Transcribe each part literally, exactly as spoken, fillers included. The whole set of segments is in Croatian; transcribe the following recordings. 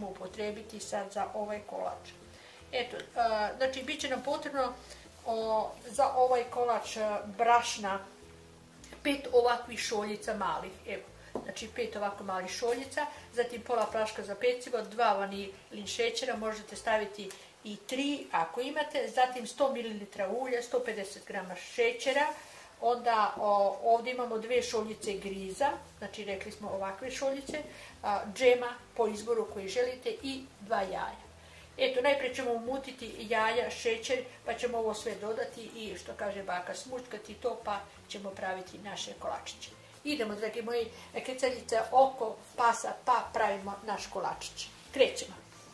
ćemo upotrebiti sad za ovaj kolač. Eto, znači bit će nam potrebno za ovaj kolač brašna pet ovakvih šoljica malih, evo, znači pet ovako malih šoljica, zatim pola praška za pecivo, dva vanilin šećera, možete staviti i tri ako imate, zatim sto mililitara ulja, sto pedeset grama šećera, onda ovdje imamo dve šoljice griza, znači rekli smo ovakve šoljice, džema po izboru koji želite i dva jaja. Eto, najprije ćemo umutiti jaja, šećer, pa ćemo ovo sve dodati i, što kaže baka, smučkati to, pa ćemo praviti naše kolačiće. Idemo, dragi moji, keceljice oko pasa, pa pravimo naš kolačić. Krećemo.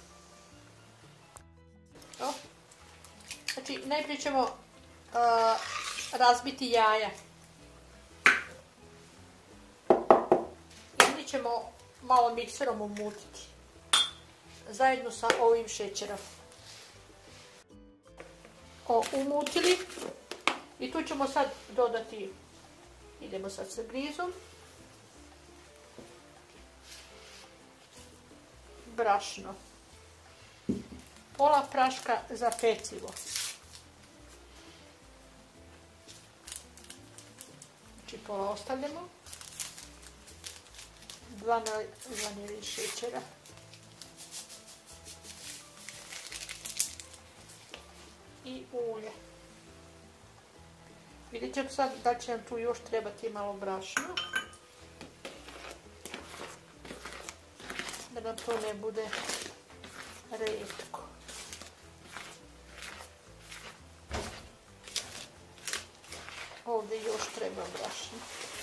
Znači, najprije ćemo uh, razbiti jaja. Ili ćemo malo mikserom umutiti zajedno sa ovim šećerom. O, umutili i tu ćemo sad dodati, idemo sad sa grizom, brašno, pola praška za pecivo, znači pola ostavljamo, dva vanilin šećera, i ulje. Vidjet ćemo sad da će nam tu još trebati malo brašna, da nam to ne bude retko. Ovdje još treba brašna.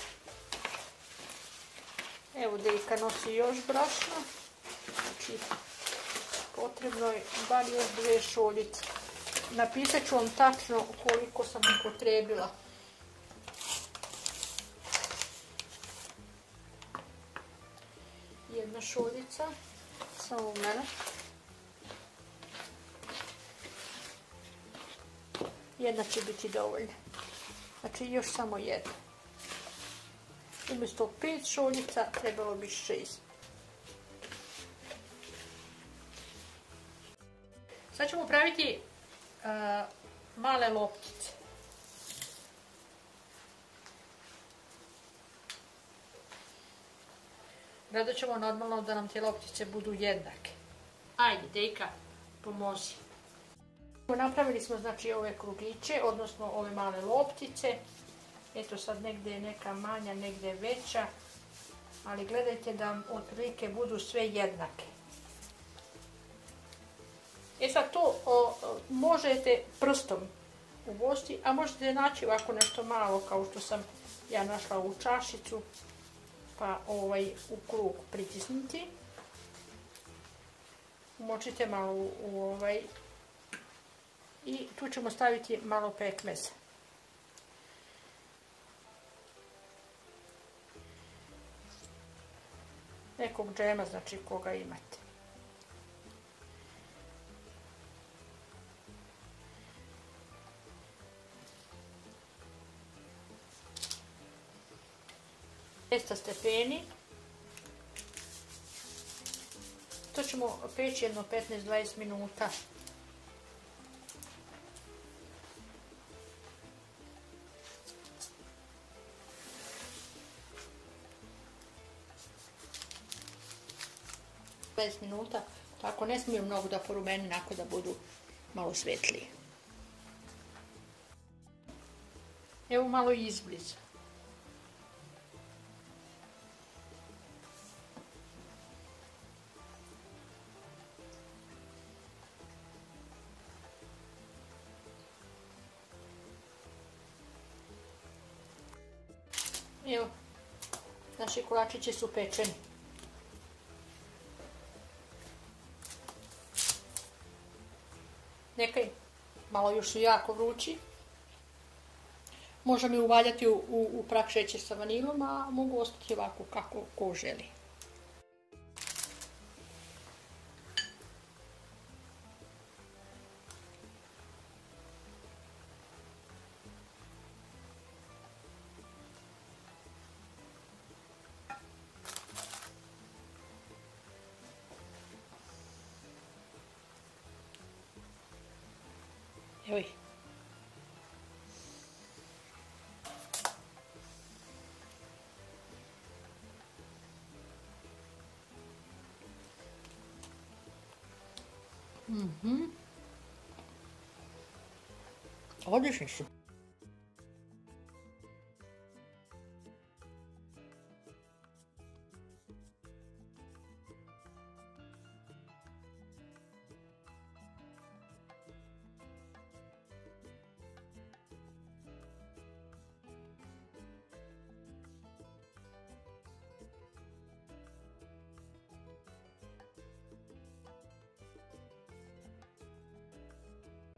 Evo Dejka nosi još brašna, znači potrebno je bar još dve šoljice. Napisat ću vam tačno koliko sam upotrebila. Jedna šoljica, samo u mene. Jedna će biti dovoljna. Znači još samo jedna. Umjesto pet šoljica trebalo bi šest. Sad ćemo praviti Uh, male loptice. Rado ćemo normalno da nam te loptice budu jednake. Ajde, Dejka, pomozi. Napravili smo znači ove krugliće, odnosno ove male loptice. Eto sad negdje je neka manja, negdje je veća, ali gledajte da otprilike budu sve jednake. E sad to o, možete prstom ubosti, a možete naći ovako nešto malo kao što sam ja našla u čašicu, pa ovaj u krug pritisnuti. Umočite malo u, u ovaj i tu ćemo staviti malo pekmeza. Nekog džema, znači koga imate. dvesta stepeni. To ćemo peći jedno petnaest do dvadeset minuta. dvadeset minuta, tako ne smiju mnogo da porumeni, nakon da budu malo svetlije. Evo malo izbliza. Evo, naši kolačići su pečeni. Nekaj, malo još su jako vrući. Možemo ih uvaljati u, u, u prah šećer sa vanilom, a mogu ostati ovako kako ko želi. Evo ih. Mhm. Odlični su.